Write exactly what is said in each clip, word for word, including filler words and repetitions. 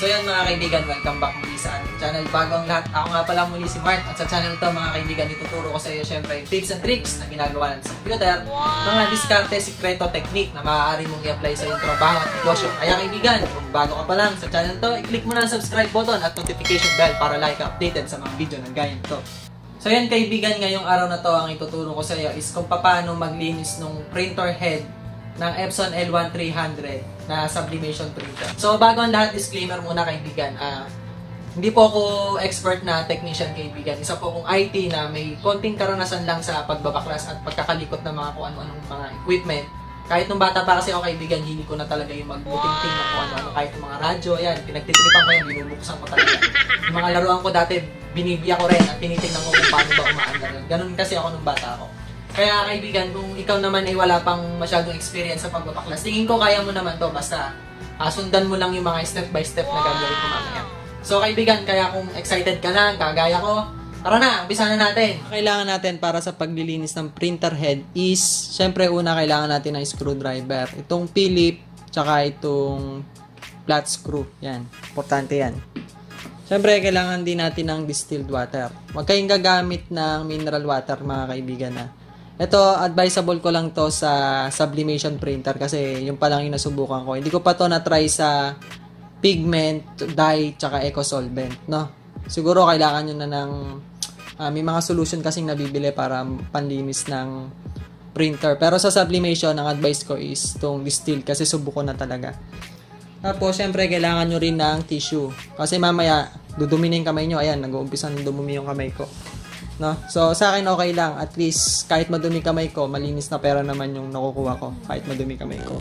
So yan mga kaibigan, welcome back muli sa ating channel. Bago ang lahat, ako nga pala muli si Mark. At sa channel to mga kaibigan, ituturo ko sa iyo syempre yung tips and tricks na ginagawa natin sa computer, mga diskarte, sikreto, technique na maaari mong i-apply sa iyong trabaho at negosyo. Kaya kaibigan, kung bago ka pa lang sa channel to, i-click mo na ang subscribe button at notification bell para like updated sa mga video ng ganyan to. So yan kaibigan, ngayong araw na to ang ituturo ko sa iyo is kung paano maglinis ng printer head ng Epson L one three hundred na sublimation printer. So bago ang lahat, disclaimer muna kaibigan, uh, hindi po ako expert na technician kaibigan. Isa po akong I T na may konting karanasan lang sa pagbabaklas at pagkakalikot ng mga kung ano-anong mga equipment. Kahit nung bata pa kasi ako kaibigan, hindi ko na talaga yung magbuting-ting na kung ano-ano. Kahit yung mga radyo, yan, pinagtitripan ko yan, binubuksan ko talaga. Yung mga laruan ko dati, binibiya ko rin at tinitingnan ko kung paano ba umaandar. Ganun kasi ako nung bata ako. Kaya kaibigan, kung ikaw naman ay wala pang masyadong experience sa pagbabaklas, tingin ko kaya mo naman to, basta uh, sundan mo lang yung mga step by step na gagawin ko mamaya. So kaibigan, kaya kung excited ka na, kagaya ko, tara na, umpisa na natin. Kailangan natin para sa paglilinis ng printer head is, syempre una kailangan natin ng screwdriver. Itong Philip, tsaka itong flat screw. Yan, importante yan. Syempre, kailangan din natin ng distilled water. Huwag kayong gagamit ng mineral water mga kaibigan na. Ito, advisable ko lang to sa sublimation printer kasi yung pa lang yung nasubukan ko. Hindi ko pa to na-try sa pigment, dye, tsaka eco solvent, no? Siguro kailangan nyo na ng, uh, may mga solution kasing nabibili para panlinis ng printer. Pero sa sublimation, ang advice ko is itong distilled kasi subuko na talaga. Tapos, syempre, kailangan nyo rin ng tissue. Kasi mamaya, duduminin yung kamay nyo. Ayan, nag-uumpisa ng dumumi yung kamay ko. No? So, sa akin okay lang. At least, kahit madumi kamay ko, malinis na pera naman yung nakukuha ko. Kahit madumi kamay ko.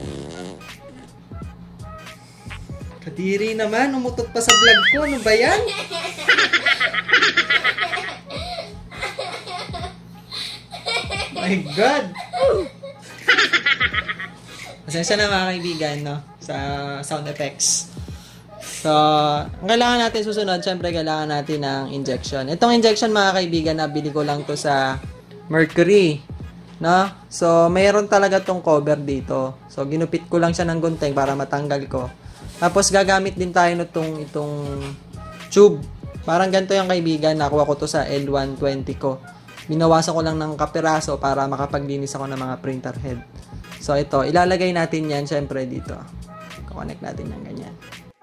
Kadiri naman, umutot pa sa vlog ko. Ano ba yan? My God! Pasensya na mga kaibigan, no? Sa sound effects. So, ang kailangan natin susunod, syempre kailangan natin ng injection. Itong injection mga kaibigan, nabili ko lang to sa Mercury, no? So, mayroon talaga tong cover dito. So, ginupit ko lang siya ng gunting para matanggal ko. Tapos, gagamit din tayo nitong itong tube. Parang ganito yung kaibigan, nakuha ko to sa L one twenty ko. Binawasan ko lang ng kapiraso para makapaglinis ako ng mga printer head. So, ito, ilalagay natin yan syempre dito. Connect natin ng ganyan.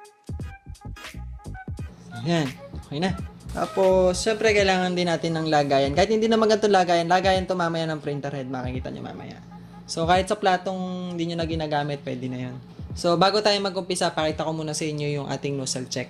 Ayan, okay na. Tapos, syempre, kailangan din natin ng lagayan. Kahit hindi naman ganito lagayan, lagayan to mamaya ng printer head. Makikita nyo mamaya. So, kahit sa platong hindi nyo na ginagamit, pwede na yun. So, bago tayo mag-umpisa, pakita ko muna sa inyo yung ating nozzle check.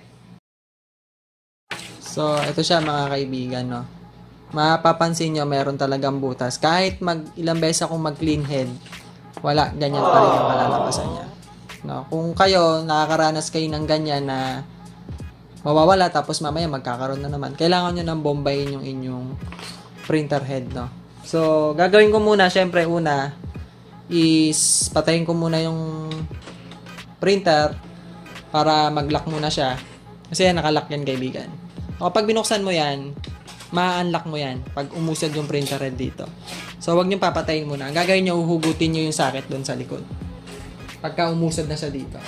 So, ito siya mga kaibigan, no. Mapapansin nyo, meron talagang butas. Kahit mag ilang beses akong mag-clean head, wala, ganyan pa rin yung malalabasan niya. No, kung kayo, nakakaranas kayo ng ganyan na mawawala tapos mamaya magkakaroon na naman, kailangan nyo nang bombayin yung inyong printer head, no? So, gagawin ko muna, syempre, una is patayin ko muna yung printer para mag-lock muna siya. Kasi yan, nakalock yan, kaibigan. Kapag binuksan mo yan, ma-unlock mo yan pag umusad yung printer head dito. So, huwag nyo papatayin muna. Ang gagawin nyo, uhugutin nyo yung socket doon sa likod. Pagka umusad na siya dito.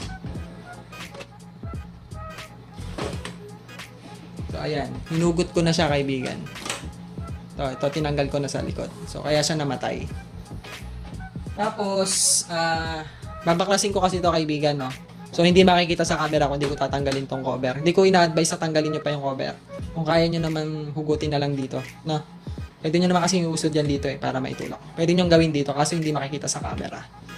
So, ayan. Hinugot ko na siya, kaibigan. Ito, ito tinanggal ko na sa likod. So, kaya siya namatay. Tapos, ah, uh, babaklasin ko kasi ito, kaibigan, no? So, hindi makikita sa camera kung hindi ko tatanggalin tong cover. Hindi ko ina-advise na tanggalin nyo pa yung cover. Kung kaya nyo naman hugutin na lang dito, no? Pwede nyo naman kasi iusod yan dito eh, para maitulak. Pwede nyo gawin dito kasi hindi makikita sa camera.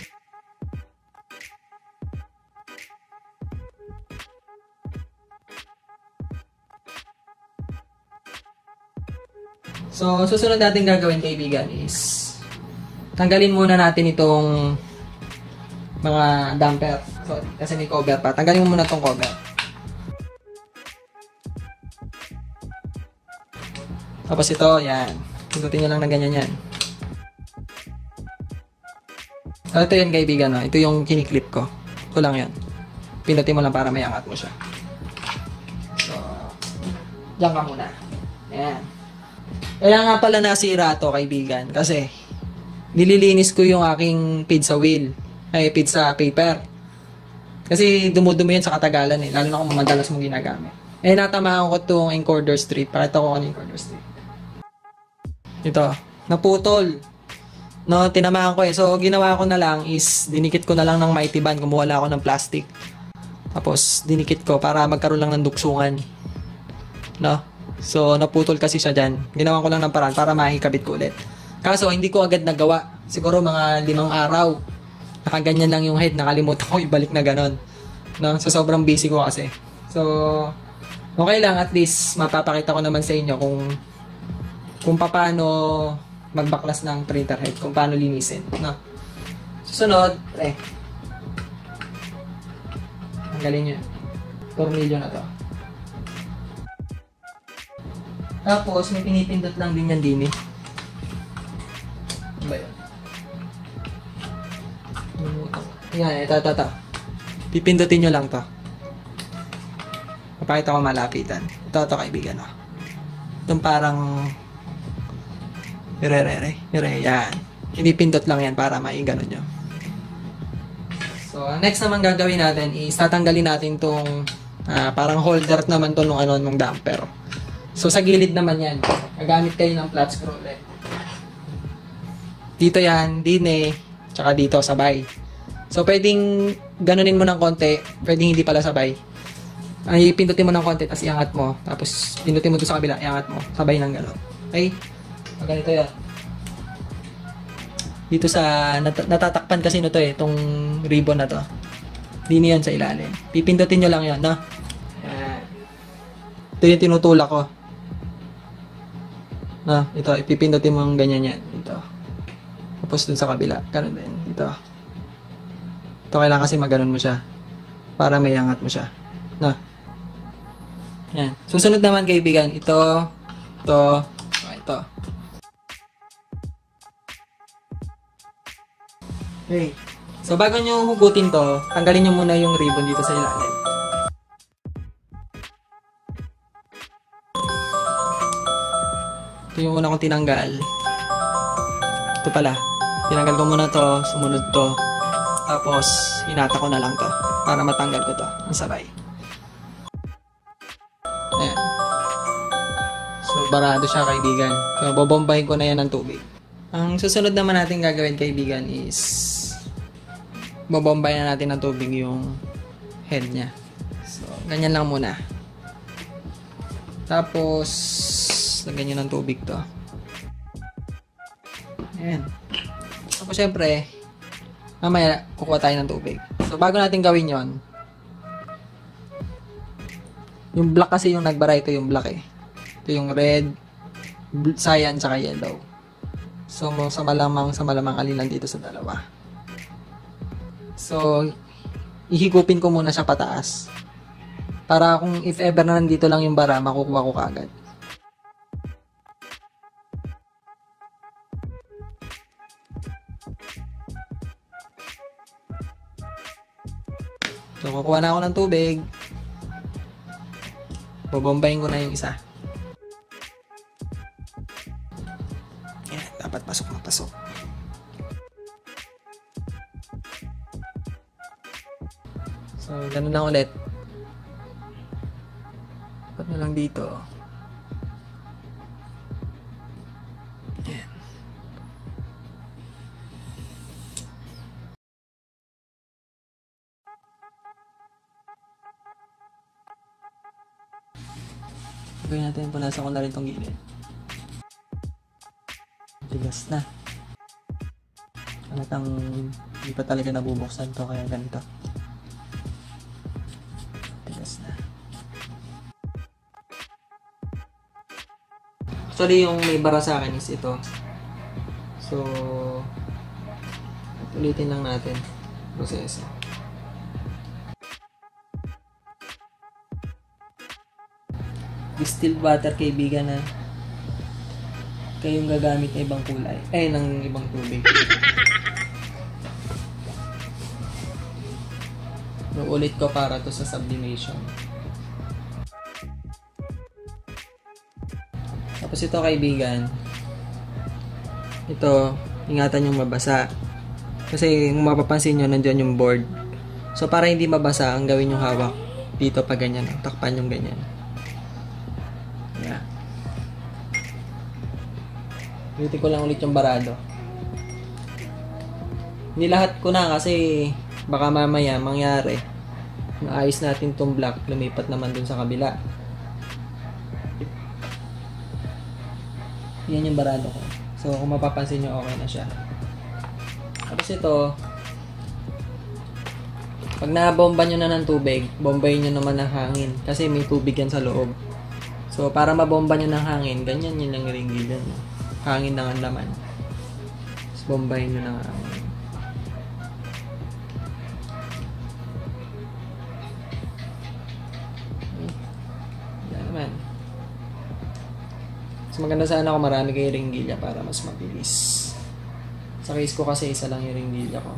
So, susunod natin gagawin, kaibigan, is tanggalin muna natin itong mga damper. So, kasi may cover pa. Tanggalin mo muna itong cover. Tapos ito, yan. Pindutin nyo lang na ganyan yan. So, ito yan, kaibigan, no? Ito yung kiniklip ko. Ito lang yan. Pindutin mo lang para may angat mo siya. So, diyan ka muna. Ayan. Kaya nga pala nasira to, kaibigan. Kasi, nililinis ko yung aking pizza wheel. Ay, pizza paper. Kasi dumudumi yan sa katagalan eh. Lalo na kung madalas mong ginagamit. Eh, natamaan ko itong encoder strip. Pakita ko ano yung encoder strip. Ito. Naputol. No, tinamaan ko eh. So, ginawa ko na lang is, dinikit ko na lang ng mighty band. Kumuha lang ako ng plastic. Tapos, dinikit ko para magkaroon lang ng duksungan. No? So, naputol kasi siya dyan. Ginawa ko lang ng paraan para makikabit ko ulit. Kaso, hindi ko agad nagawa. Siguro mga limang araw. Nakaganyan lang yung head. Nakalimutan ko ibalik na ganon. No? So, sobrang busy ko kasi. So, okay lang. At least, mapapakita ko naman sa inyo kung kung paano magbaklas ng printer head. Kung paano linisin. No? Susunod, eh. Tanggalin nyo. Tornilyo na to. Tapos, may pinipindot lang din yan din eh. Ano ba yun? Ayan, ito, ito, ito. Pipindutin nyo lang to. Papakita ko malapitan. Ito, ito kaibigan. Oh. Itong parang ire-re-re. Ire, yan. Pinipindot lang yan para maigano nyo. So, next naman gagawin natin is tatanggalin natin itong uh, parang holder naman to nung ano, nung damper. So, sa gilid naman yan. Gagamit kayo ng flat screw ulit. Dito yan, din eh. Tsaka dito, sabay. So, pwedeng ganunin mo ng konti. Pwedeng hindi pala sabay. Ay, pindutin mo ng konti, tapos iangat mo. Tapos, pindutin mo doon sa kabila, iangat mo. Sabay ng gano'n. Okay? So, ganito yan. Dito sa, nat natatakpan kasi nito eh, itong ribbon na to. Dini yan sa ilalim. Pipindutin nyo lang yan, no? Yan. Ito yung tinutulak ko. No, ito, ipipindutin mo ng ganyan yan. Dito. Tapos dun sa kabila. Ganun din. Dito. Ito kailangan kasi maganon mo siya. Para may angat mo siya. No? Yan. Susunod naman kaibigan. Ito. Ito. Ito. Okay. So, bago nyo hugutin to, tanggalin nyo muna yung ribbon dito sa ilalim. Ito yung una kong tinanggal. Ito pala. Tinanggal ko muna to, sumunod to. Tapos, hinata ko na lang to para matanggal ko to. Ang sabay. Ayan. So, barado siya kaibigan. So, bobombahin ko na yan ng tubig. Ang susunod naman natin gagawin kaibigan is bobombahin na natin ng tubig yung head niya. So, ganyan lang muna. Tapos, lagyan nyo ng tubig to. Ayan. Tapos, syempre, mamaya, kukuha tayo ng tubig. So, bago natin gawin yon, yung black kasi yung nagbara, ito yung black eh. Ito yung red, cyan, tsaka yellow. So, sa malamang, sa malamang alin dito sa dalawa. So, ihigupin ko muna siya pataas. Para kung if ever na nandito lang yung bara, makukuha ko kaagad. So, kukuha na ako ng tubig. Bobombahin ko na yung isa. Yan, dapat pasok na pasok. So, ganun lang ulit. Dapat na lang dito. Yan. Gawin natin, punasan ko na rin itong gilid. Tigas na. Halatang hindi pa talaga nabubuksan to, kaya ganito. Tigas na. Actually, yung may bara sa akin is ito. So, ulitin lang natin proseso. Distilled water kaibigan na kayong gagamit ng ibang kulay eh ng ibang tubig. Ulit ko para to sa sublimation. Tapos ito kaibigan, ito ingatan yung mabasa kasi kung mapapansin nyo nandiyan yung board. So, para hindi mabasa, ang gawin yung hawak dito pa ganyan. Takpan yung ganyan. Yeah. Ulitin ko lang ulit yung barado. Nilahat ko na kasi baka mamaya mangyari. Naayos natin tong block, lumipat naman dun sa kabila. Yan yung barado ko. So, kung mapapansin nyo, okay na siya. Tapos ito, pag nabomba nyo na ng tubig, bombayin nyo naman ng hangin. Kasi may tubig yan sa loob. So, para mabomba nyo ng hangin, ganyan yun lang ringgit yan. Hangin na ang laman. Tapos, bombayin nyo ng hangin. Yan naman. Mas maganda sana kung marami kayo ringgilya para mas mabilis. Sa case ko kasi isa lang yung ringgilya ko.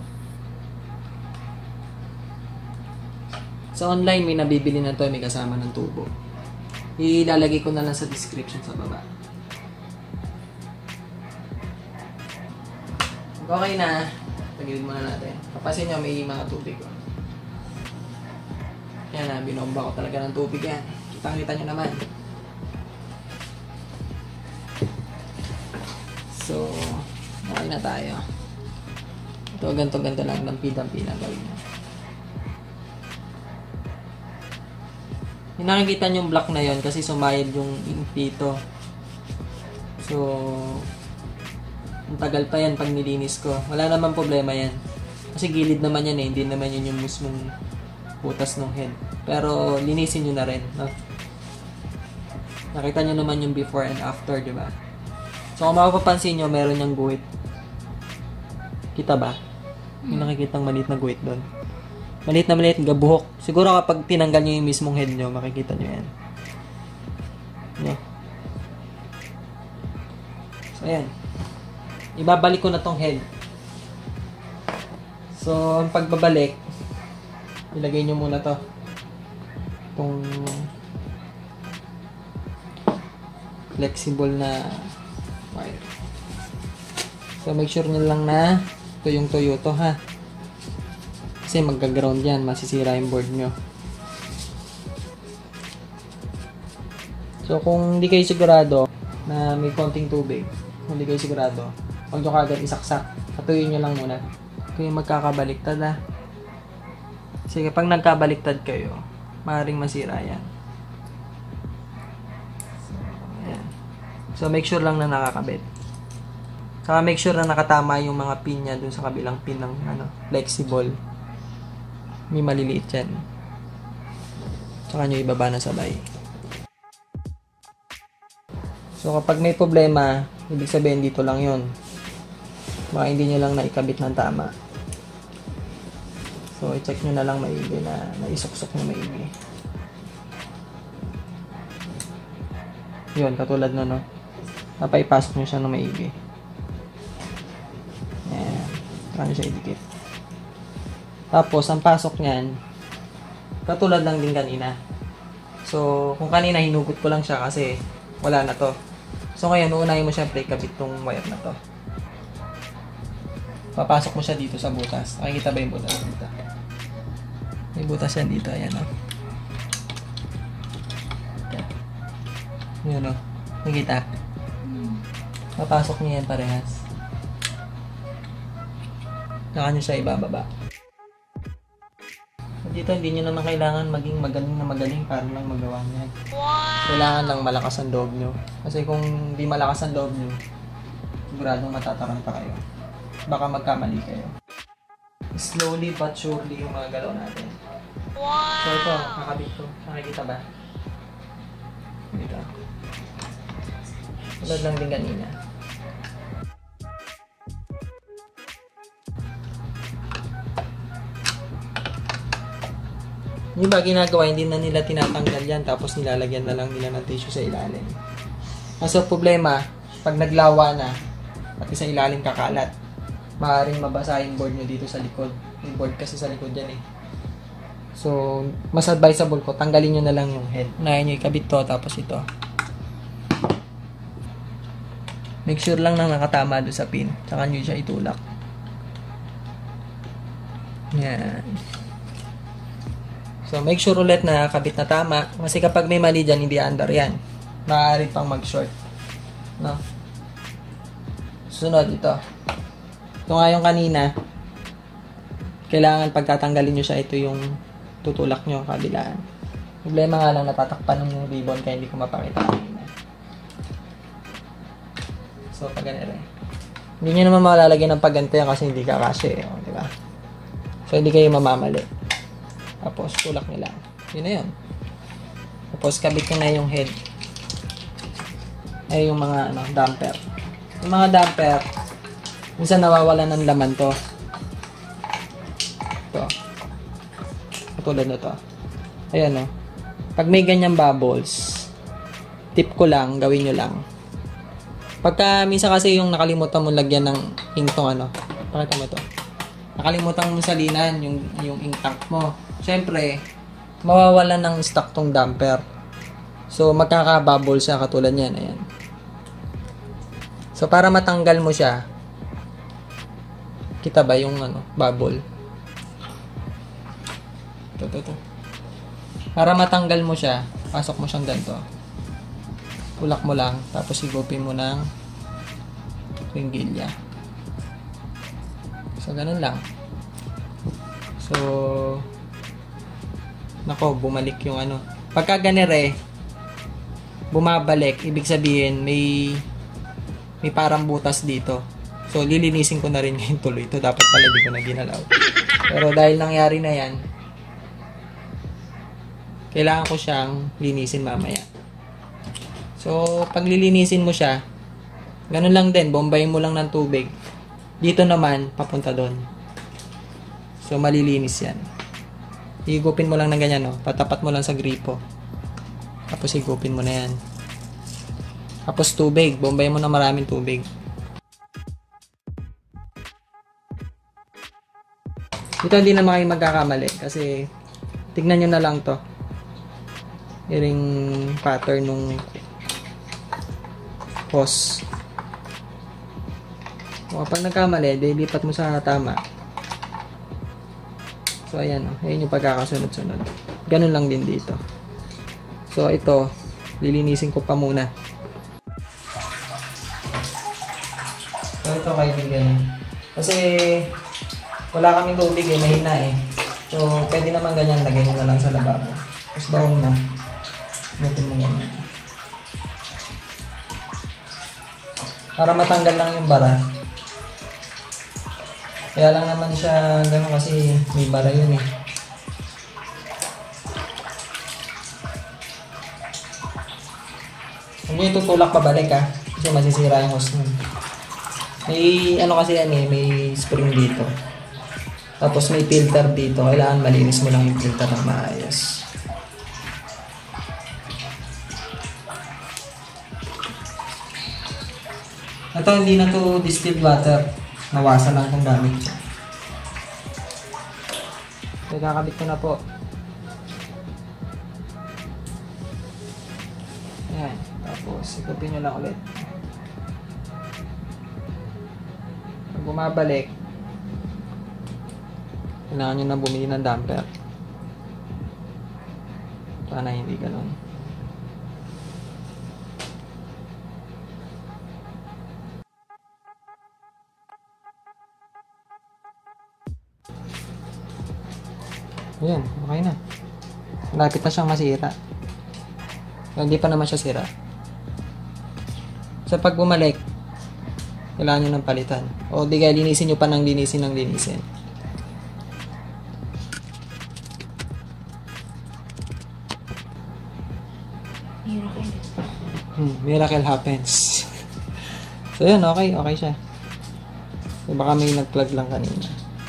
Sa online may nabibili na to, may kasama ng tubo. Ilalagay ko na lang sa description sa baba. Okay na. Tagilid muna natin. Kapasin nyo may mga tubig ko. Yan na, binomba ko talaga ng tubig yan. Kita-kita nyo naman. So, okay na tayo. Ito, ganto-ganto lang. Dampi-dampi lang gawin nyo. Yung nakikita nyo yung block na yon kasi sumayad yung ink dito. So, ang tagal pa yan pag nilinis ko. Wala naman problema yan. Kasi gilid naman yan eh. Hindi naman yun yung mismong butas ng head. Pero, linisin nyo na rin. No? Nakita nyo naman yung before and after, di ba? So, kung mapapansin nyo, meron yung guhit. Kita ba? Yung nakikitang maliit na guhit doon. Maliit na maliit, gabuhok. Siguro kapag tinanggal nyo yung mismong head nyo, makikita nyo yan. Yeah. So, ayan. Ibabalik ko na tong head. So, ang pagbabalik, ilagay nyo muna to. Itong flexible na wire. So, make sure nyo lang na tuyong-tuyo to, ha? Kasi magka-ground yan, masisira yung board nyo. So, kung hindi kayo sigurado na may konting tubig, kung hindi kayo sigurado, huwag nyo kagad isaksak. Patuyin nyo lang muna. Ito yung magkakabaliktad, ha? Sige, pag nagkabaliktad kayo, maaaring masira yan. So, ayan. So, make sure lang na nakakabit. Saka make sure na nakatama yung mga pin niya dun sa kabilang pin ng ano, flexible. May maliliit yan. Saka nyo ibaba na sabay. So, kapag may problema, ibig sabihin dito lang yun. Baka hindi nyo lang naikabit ng tama. So, i-check nyo na lang maigi na naisuksok nyo maigi. Yun, katulad na, no? Napaipasok nyo siya ng maigi. Ayan. Saka nyo siya idikit. Tapos, ang pasok niyan, katulad lang din kanina. So, kung kanina hinugot ko lang siya kasi wala na to. So, ngayon, uunahin mo syempre ikabit tong wire na to. Papasok mo siya dito sa butas. Nakikita ba yung butas dito? May butas yan dito. Ayan, o. Ayan, o. Nakikita? Papasok niya yan parehas. Saka nyo siya ibababa. Dito, hindi nyo naman kailangan maging magaling na magaling para lang magawa niya. Kailangan lang malakas ang loob nyo. Kasi kung hindi malakas ang loob nyo, siguradong matataranta kayo. Baka magkamali kayo. Slowly but surely yung mga galaw natin. So ito, kakabit ko. Nakikita ba? Dito. Tulad lang din kanina. Yung ba ginagawa, hindi na nila tinatanggal yan tapos nilalagyan na lang nila ng tissue sa ilalim. Kasi problema, pag naglawa na, pati sa ilalim kakalat, maaaring mabasa yung board nyo dito sa likod. Yung board kasi sa likod yan eh. So, mas advisable ko, tanggalin nyo na lang yung head. Unahin nyo ikabit to, tapos ito. Make sure lang na nakatama doon sa pin. Tsaka nyo siya itulak. Yan. So, make sure ulit na kabit na tama. Kasi kapag may mali dyan, hindi under yan. Maaari pang mag-short. No? Sunod, ito. Ito nga yung kanina. Kailangan pagtatanggalin nyo siya, ito yung tutulak nyo kabilaan. Problema nga lang, natatakpan ng ribbon kaya hindi ko mapakita kanina. So, pag ganito eh. Hindi nyo naman malalagyan ng pagganto yan kasi hindi ka kasi, oh, di ba? So, hindi kayo mamamali. Tapos, tulak nila. Yun na yun. Tapos, kabit ko na yung head. Ay, yung mga, ano, damper. Yung mga damper, minsan nawawala ng laman to. Ito. Katulad na to. Ayan, oh. Pag may ganyang bubbles, tip ko lang, gawin nyo lang. Pagka minsan kasi yung nakalimutan mo lagyan ng ink tong ano, pakita mo ito. Nakalimutan mo salinan yung, yung ink tank mo. Siyempre, mawawalan ng stock tong damper. So, magkaka-bubble siya katulad yan. Ayan. So, para matanggal mo siya, kita ba yung ano, bubble? Ito, ito, ito. Para matanggal mo siya, pasok mo siyang ganito. Tulak mo lang, tapos higupin mo ng ringgilya. So, ganun lang. So, nako, bumalik yung ano. Pagka ganire, bumabalik, ibig sabihin, may may parang butas dito. So, lilinisin ko na rin yung tuloy. Ito dapat pala di ko na ginalaw. Pero dahil nangyari na yan, kailangan ko siyang linisin mamaya. So, pag lilinisin mo siya, ganun lang din, bombayin mo lang ng tubig. Dito naman, papunta doon. So, malilinis yan. Higupin mo lang ng ganyan, no? Patapat mo lang sa gripo. Tapos, higupin mo na yan. Tapos, tubig. Bombayin mo na maraming tubig. Dito, hindi na kayo magkakamali. Kasi, tignan nyo na lang to. Yung pattern nung hose. O, pag nagkamali, lipat mo sa tama. So, ayan o. Ayan yung pagkakasunod-sunod. Ganun lang din dito. So, ito, lilinisin ko pa muna. So, ito kaibigan. Kasi, wala kaming tubig eh, mahina eh. So, pwede naman ganyan, lagay mo na lang sa lababo. Tapos, bawang na. Butin mo ganyan. Para matanggal lang yung bara. Kaya lang naman siya gano'n kasi may bara yun eh. Hindi tutulak pabalik ah. Kasi masisira yung hose nun. May ano kasi yan eh, may spring dito. Tapos may filter dito. Kailangan malinis mo lang yung filter ng maayos. Ito hindi na to distilled water. Nawasan lang itong gamit. So, kakabit ko na po. Ayan. Tapos, ikupin nyo lang ulit. Pag bumabalik, kailangan nyo na bumili ng damper. Sana hindi ganun. Ayan, okay na. Malapit na siyang masira. So, hindi pa naman siya sira. So, pag bumalik, kailangan nyo ng palitan. O, di kaya linisin nyo pa ng linisin ng linisin. Miracle. Hmm, miracle happens. So, yun, okay. Okay siya. So, baka may nag-plug lang kanina.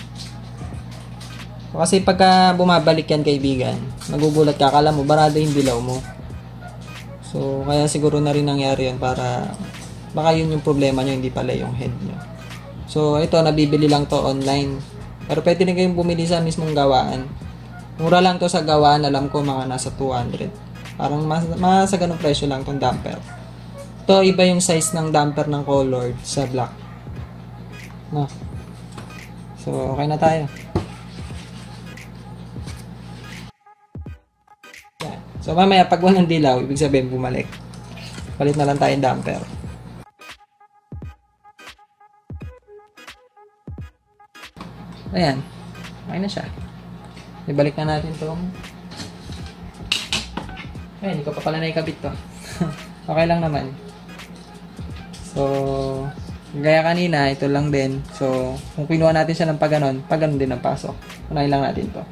Kasi pagka bumabalik yan kaibigan, nagugulat ka, akala mo barado yung dilaw mo. So, kaya siguro na rin nangyari yan para baka yun yung problema nyo, hindi pala yung head nyo. So, ito, nabibili lang to online. Pero pwede rin kayong bumili sa mismong gawaan. Mura lang to sa gawaan, alam ko mga nasa two hundred. Parang mas, mas sa ganung presyo lang tong damper. Ito, iba yung size ng damper ng colored sa black. No. So, okay na tayo. So mamaya pag walang dilaw, ibig sabihin bumalik. Palit na lang tayong damper. Ayan. Okay na siya. Ibalik na natin itong... Ayan, hindi ko pa pala naikabit to. Okay lang naman. So, gaya kanina, ito lang din. So, kung kinuha natin siya ng paganon, paganon din ang pasok. Unahin lang natin to.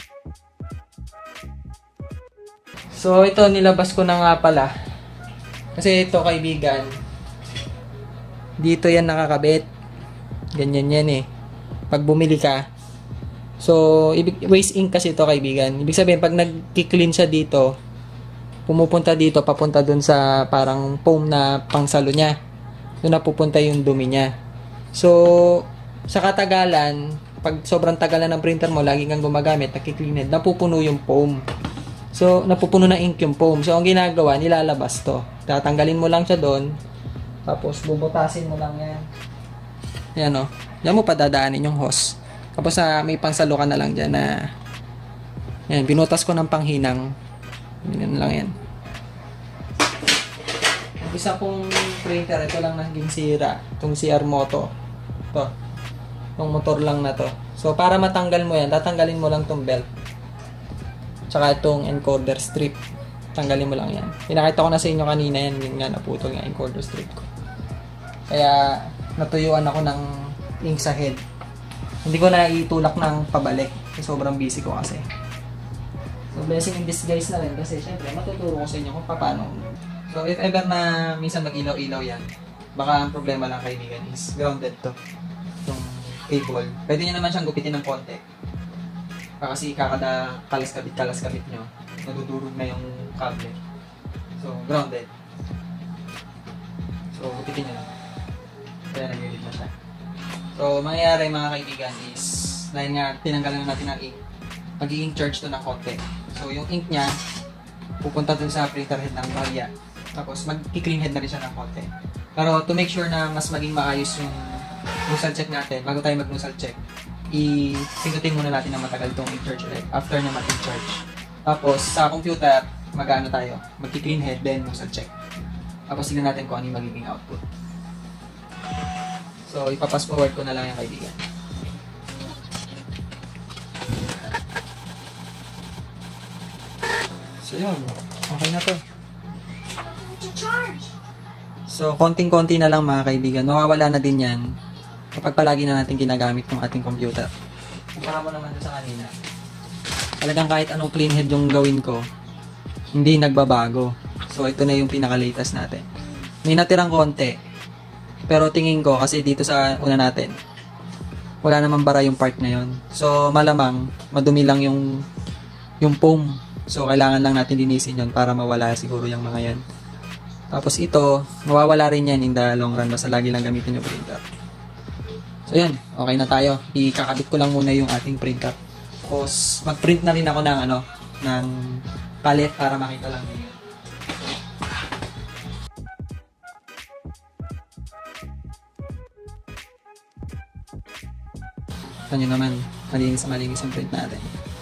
So, ito nilabas ko na nga pala. Kasi ito, kaibigan, dito yan nakakabit. Ganyan yan eh. Pag bumili ka. So, ibig, waste ink kasi ito, kaibigan. Ibig sabihin, pag nag-clean siya dito, pumupunta dito, papunta dun sa parang foam na pangsalo niya. Doon na pupunta yung dumi niya. So, sa katagalan, pag sobrang tagalan ng printer mo, lagi kang gumagamit, nakiklean, napupuno yung foam. So, napupuno na ink yung foam. So, ang ginagawa, nilalabas to. Tatanggalin mo lang siya doon. Tapos, bubutasin mo lang yan. Yan o. Yan mo padadaanin yung hose. Tapos, uh, may pangsalo ka na lang dyan na yan, binutas ko ng panghinang. Yan lang yan. Ang isa kong printer, ito lang naging sira. Itong C R Moto. Ito. Itong motor lang na to. So, para matanggal mo yan, tatanggalin mo lang itong belt. Tsaka itong encoder strip. Tanggalin mo lang yan. Pinakita ko na sa inyo kanina yan. Yun nga, naputol nga encoder strip ko. Kaya, natuyuan ako ng ink sa head. Hindi ko na itulak ng pabalik. Kasi sobrang busy ko kasi. So, blessing in disguise na rin. Kasi, syempre, matuturo ko sa inyo kung paano. So, if ever na minsan mag-ilaw-ilaw yan, baka ang problema lang, kaibigan, is grounded to. Itong cable. Pwede nyo naman siyang gupitin ng konti. Kasi kakada kalas-kabit-kalas-kabit nyo, nadudurog na yung cable. So, grounded. So, gupitin nyo lang. Kaya nag-edit na siya. So, mangyayari mga kaibigan is, dahil nga tinanggalan na natin ang ink, magiging charge to ng konti. So, yung ink niya, pupunta dun sa printer head ng bahagya. Tapos, mag-clean head na rin siya ng konti. Pero, to make sure na mas maging maayos yung nozzle check natin, bago tayo mag-nozzle check, i-pindutin muna natin na matagal itong i-charge ulit after na mag-charge. Tapos, sa computer, mag-ano tayo, mag-clean head, then nozzle check. Tapos, tignan natin kung ano yung magiging output. So, ipapass forward ko na lang yung kaibigan. So, yun. Okay na to. So, konting-konti na lang mga kaibigan. Mawawala na din yan kapag palagi na natin ginagamit ng ating computer. Kumpara mo naman sa kanina. Talagang kahit anong clean head yung gawin ko, hindi nagbabago. So, ito na yung pinaka-latest natin. May natirang konti. Pero tingin ko, kasi dito sa una natin, wala namang bara yung part na yun. So, malamang, madumi lang yung, yung foam. So, kailangan lang natin linisin yun para mawala siguro yung mga yan. Tapos ito, mawawala rin yan in the long run. Basta lagi lang gamitin yung printer. So, yan. Okay na tayo. Ikakabit ko lang muna yung ating printer. Tapos, mag-print na rin ako ng, ano, ng palette para makita lang niyo. Ito nyo naman, malinis na malinis yung print natin.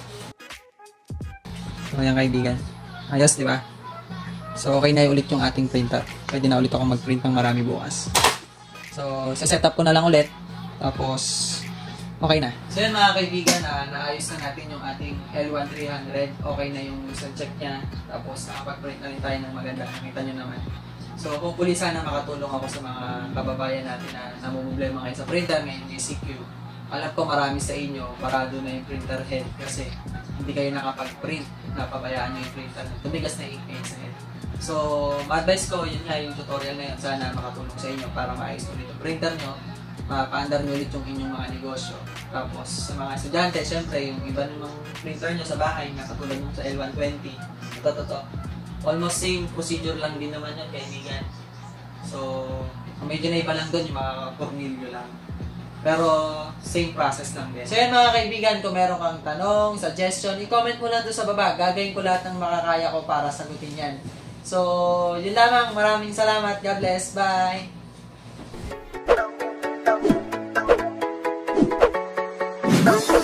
So, yan kaibigan. Ayos, di ba? So, okay na ulit yung ating printer. Pwede na ulit ako mag-print ng marami bukas. So, sa setup ko na lang ulit. Tapos, okay na. So, yan mga kaibigan, ah, naayos na natin yung ating L one three hundred. Okay na yung nozzle check niya. Tapos, nakapag-print na rin tayo ng maganda. Nakita nyo naman. So, hopefully sana makatulong ako sa mga kababayan natin na namumblema kayo sa printer ngayong G C Q. Alam ko marami sa inyo, parado na yung printer head kasi hindi kayo nakapag-print, napabayaan nyo yung printer. Tumigas na yung ink sa head. So, ma-advise ko, yun nga yung tutorial na yun. Sana makatulong sa inyo para maayos ulit yung printer nyo, mapaandar nyo ulit yung inyong mga negosyo. Tapos, sa mga estudyante, syempre, yung iba namang printer nyo sa bahay, na katulad nyo sa L one twenty, ito, ito, ito. Almost same procedure lang din naman yun, kaibigan. So, medyo na iba lang doon, yung mga tornilyo lang. Pero, same process lang din. So, yan mga kaibigan, kung meron kang tanong, suggestion, i-comment mo lang doon sa baba. Gagawin ko lahat ng makakaya ko para sagutin yan. So, yun lamang. Maraming salamat. God bless. Bye!